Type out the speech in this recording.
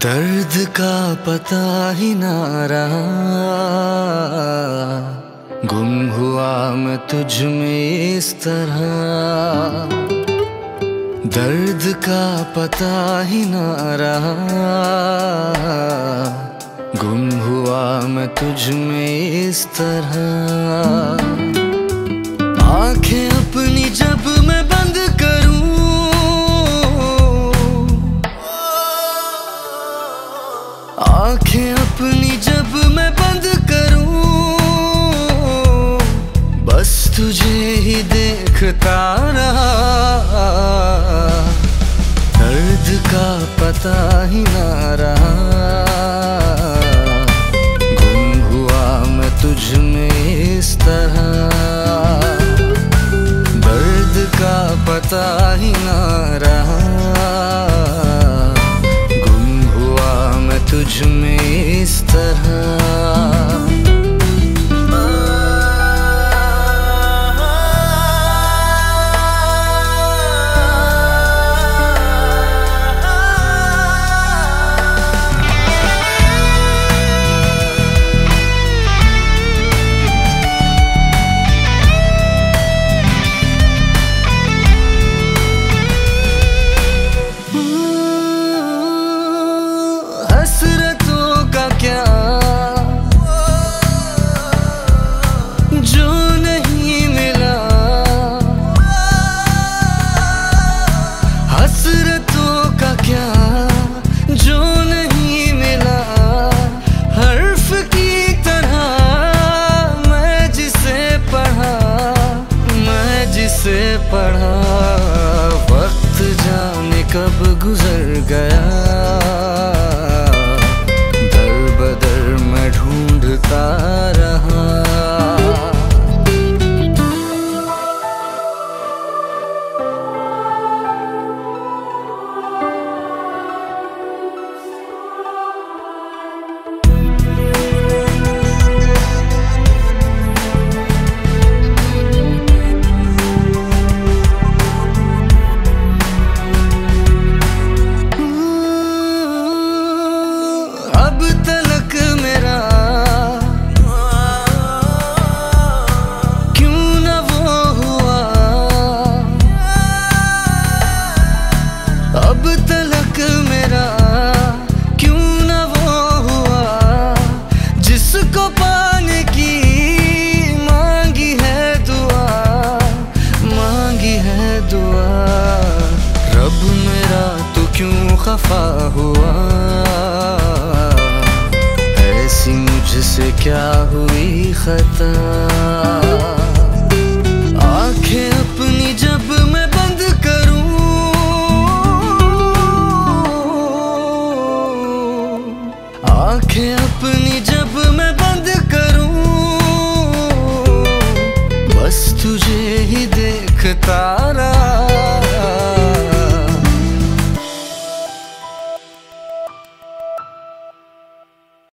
दर्द का पता ही ना रहा, गुम हुआ मैं तुझ में इस तरह। दर्द का पता ही ना रहा, गुम हुआ मैं तुझ में इस तरह। आंखें अपनी जब मैं बंद करूं, आंखें अपनी जब मैं बंद करूं, बस तुझे ही देखता रहा। दर्द का पता ही ना रहा, गुम हुआ मैं तुझ में इस तरह। दर्द का पता ही ना रहा, तुझ में इस तरह। से पढ़ा वक्त जाने कब गुजर गया, दर बदर मैं ढूंढता रहा। अब तलक मेरा क्यों न वो हुआ, अब तलक मेरा क्यों न वो हुआ, जिसको पाने की मांगी है दुआ, मांगी है दुआ। रब मेरा तो क्यों खफा हुआ, ऐसी मुझसे क्या हुई खता।